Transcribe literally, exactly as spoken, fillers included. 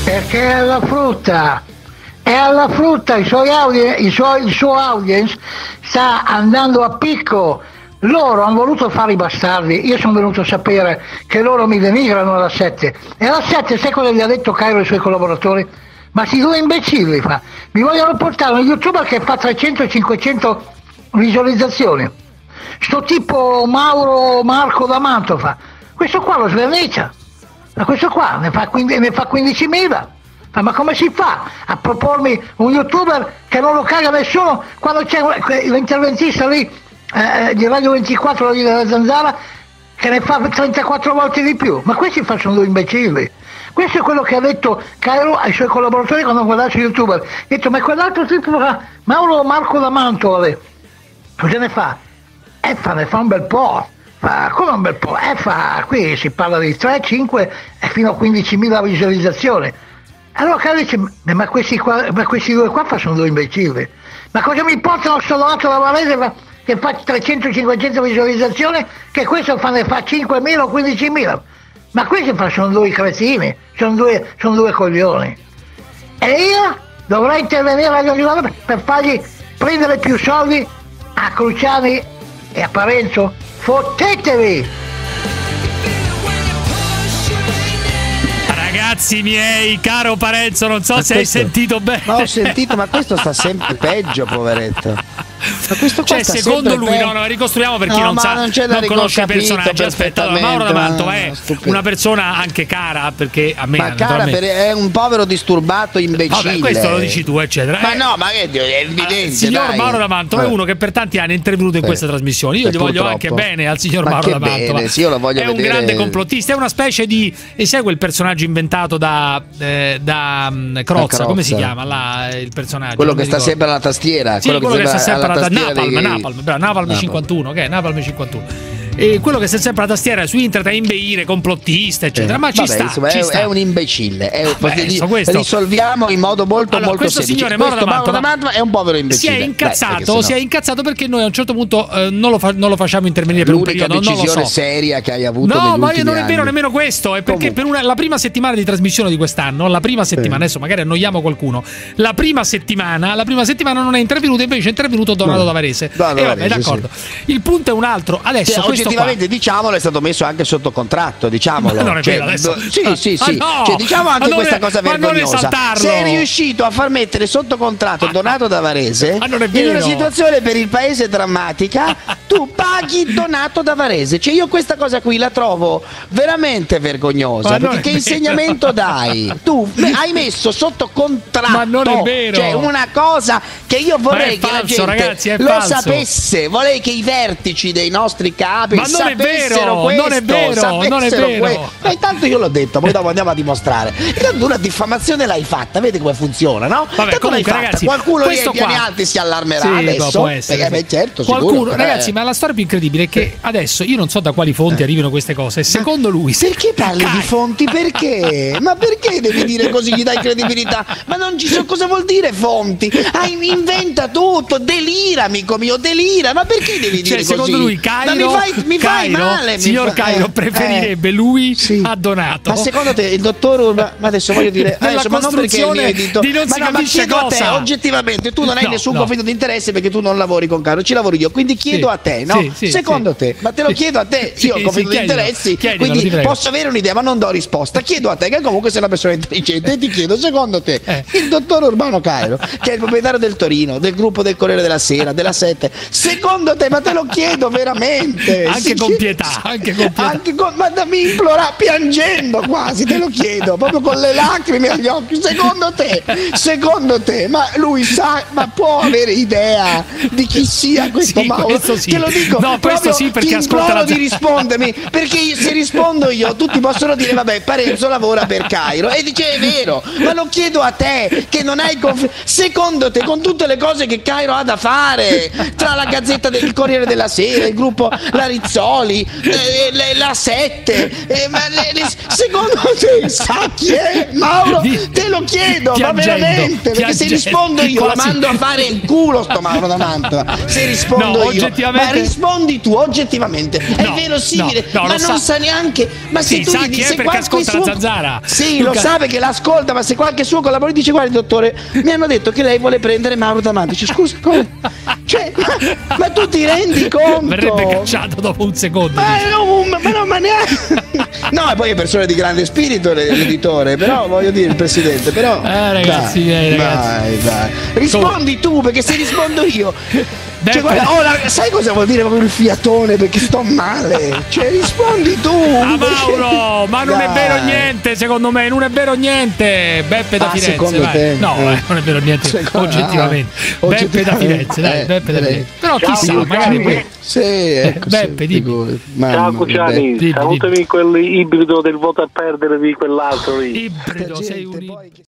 Perché è alla frutta, è alla frutta, i suoi audi- i suoi, il suo audience sta andando a picco. Loro hanno voluto fare i bastardi, io sono venuto a sapere che loro mi denigrano alla sette, e alla sette sai cosa gli ha detto Cairo ai suoi collaboratori? Ma si due imbecilli fa, mi vogliono portare un youtuber che fa trecento cinquecento visualizzazioni, sto tipo Mauro Marco D'Amato fa, questo qua lo svernicià, ma questo qua ne fa, ne fa quindicimila. Ma come si fa a propormi un youtuber che non lo caga nessuno quando c'è l'interventista lì eh, di Radio ventiquattro della Zanzara che ne fa trentaquattro volte di più? Ma questi sono due imbecilli. Questo è quello che ha detto Cairo ai suoi collaboratori quando ha guardato il youtuber. Ha detto, ma quell'altro tipo Mauro Marco D'Amanto cosa ne fa? E fa, ne fa un bel po'. Fa, come un bel po'? E fa, qui si parla di tre, cinque e fino a quindicimila visualizzazioni. Allora Cairo dice, ma questi, qua, ma questi due qua sono due imbecilli. Ma cosa mi portano sto donato da Varese che fa trecento cinquecento visualizzazioni, che questo fa, ne fa cinquemila o quindicimila? Ma questi sono due cretini, sono due, sono due coglioni. E io dovrei intervenire per, per fargli prendere più soldi a Cruciani e a Parenzo? Fottetevi! Ragazzi miei, caro Parenzo, non so ma se questo, hai sentito bene. Ma ho sentito, ma questo sta sempre peggio, poveretto. Ma questo qua cioè, secondo lui, pe... no, no, ricostruiamo per chi no, non sa, non, non conosce i personaggi. Aspetta, allora, Mauro D'Amanto è una persona anche cara, perché a me ma cara per, è un povero disturbato imbecille. Vabbè, questo lo dici tu, eccetera. Ma no, ma è evidente. Il signor dai. Mauro D'Amanto eh. è uno che per tanti anni è intervenuto in eh. questa trasmissione. Io eh, gli voglio purtroppo. anche bene al signor ma Mauro D'Amanto. Bene, sì, io lo voglio è vedere. un grande complottista, è una specie di. E sai quel personaggio inventato da, eh, da um, Crozza, Crozza, come si chiama là, il personaggio? Quello che sta sempre alla tastiera. Sì, quello che sta sempre alla tastiera. Napalm, Napalm, bravo, Napalm, Napalm cinquantuno, ok, Napalm cinquantuno. E quello che sta sempre alla tastiera su internet a imbeire, complottista, eccetera. Eh, ma ci vabbè, sta, insomma, ci è, sta. È un imbecille. È, vabbè, di, questo. Risolviamo in modo molto allora, molto questo semplice. Signore Mauro D'Amanto, D'Amanto è un povero imbecille. Si è incazzato, Beh, sennò... si è incazzato perché noi a un certo punto eh, non, lo fa, non lo facciamo intervenire per l'unica un periodo. decisione non lo so. seria che hai avuto. No, ma non è vero nemmeno questo. È perché per una, la prima settimana di trasmissione di quest'anno, la prima settimana, eh. adesso magari annoiamo qualcuno. La prima settimana, la prima settimana non è intervenuto, invece è intervenuto Donato no. Davarese. E vabbè, d'accordo. Sì. Il punto è un altro. Adesso cioè, oggettivamente, qua... diciamolo, è stato messo anche sotto contratto, diciamolo. Ma non è cioè, vero adesso. Sì, sì, sì. Ah, no! Cioè, diciamo anche ma questa è, cosa vergognosa. Sei riuscito a far mettere sotto contratto ah, Donato Davarese ah, non è in una situazione per il paese drammatica. Tu paghi Donato Davarese. Cioè, io questa cosa qui la trovo veramente vergognosa. Perché che insegnamento dai? Tu hai messo sotto contratto. Ma non è vero. Cioè, una cosa che io vorrei falso, che la gente ragazzi, è lo falso. sapesse. Vorrei che i vertici dei nostri capi ma non è vero, questo, non è vero, non è vero. Questo. Ma intanto io l'ho detto, poi dopo andiamo a dimostrare. Intanto una diffamazione l'hai fatta, vedi come funziona, no? Vabbè, comunque, ragazzi, qualcuno lì ai piani alti si allarmerà sì, adesso. Può essere, perché, beh, certo, qualcuno, sicuro, ragazzi, eh. ma la storia più incredibile è che adesso io non so da quali fonti arrivino queste cose. Secondo lui, perché parli di fonti? Perché? Ma perché devi dire così? Gli dai credibilità? Ma non ci so cosa vuol dire fonti? Ah, inventa tutto, delira, amico mio, delira. Ma perché devi dire cioè, così? Secondo lui, Cairo, ma mi fai, mi Cairo, fai male. Signor mi fa... Cairo preferirebbe eh, lui sì. a Donato. Ma secondo te il dottor Urban, ma adesso voglio dire, adesso, ma non perché il mio edito, di non ma, si no, ma chiedo cosa. a te, oggettivamente, tu non hai no, nessun no. conflitto di interesse perché tu non lavori con Cairo, ci lavoro io, quindi chiedo sì, a te, no? Sì, sì, secondo sì. te, ma te lo chiedo a te, sì, io ho conflitto sì, di interessi, chiedilo, quindi chiedilo, posso avere un'idea, ma non do risposta. Chiedo a te, che comunque sei una persona intelligente, e ti chiedo, secondo te, eh. il dottor Urbano Cairo, che è il proprietario del Torino, del gruppo del Corriere della Sera, della Sette, secondo te, ma te lo chiedo veramente, anche sì, con pietà, anche con pietà, anche con, ma mi implora piangendo quasi, te lo chiedo, proprio con le lacrime agli occhi, secondo te, secondo te, ma lui sa, ma può avere idea di chi sia questo sì, Mauro? Sì. Te lo dico, no, questo sì, perché ti ascolta la di rispondermi, perché io, se rispondo io tutti possono dire vabbè, Parenzo lavora per Cairo, e dice è vero, ma lo chiedo a te che non hai conf... secondo te, con tutte le cose che Cairo ha da fare, tra la Gazzetta del Corriere della Sera, il gruppo La, Rizzoli, eh, la sette, eh, ma le, le, secondo te sa chi è? Mauro, te lo chiedo, piangendo, ma veramente, perché piangendo, se rispondo io quasi... la mando a fare in culo sto Mauro da Mantova, se rispondo no, io, ma rispondi tu oggettivamente, è no, verosimile, no, no, ma non sa neanche, ma se sì, tu sa gli chi dici, è perché ascolta suo... la Zanzara. Sì, Luca... lo sa perché l'ascolta, ma se qualche suo collaboratore dice guarda dottore, mi hanno detto che lei vuole prendere Mauro Damanti, dice scusa come? Cioè, ma, ma tu ti rendi conto? Verrebbe cacciato dopo un secondo. Ma, no, ma, no, ma neanche. No, e poi è persona di grande spirito l'editore, però voglio dire il presidente, però eh, ragazzi, dai, eh, ragazzi. dai, dai. Rispondi tu, perché se rispondo io cioè, guarda, oh, la, sai cosa vuol dire proprio il fiatone? Perché sto male. Cioè, rispondi tu. Ah, Mauro, ma non dai. È vero niente, secondo me, non è vero niente. Beppe da ah, Firenze. Secondo vai. te? No, eh. non è vero niente. Secondo... oggettivamente. Ah, Beppe da Firenze, dai, eh, Beppe da Firenze. Però ciao, chissà, magari poi. Sì, ecco, Beppe, dimmi. Ciao Cucciani, salutami quell'ibrido del voto a perdere di quell'altro lì. Ibrido, sei un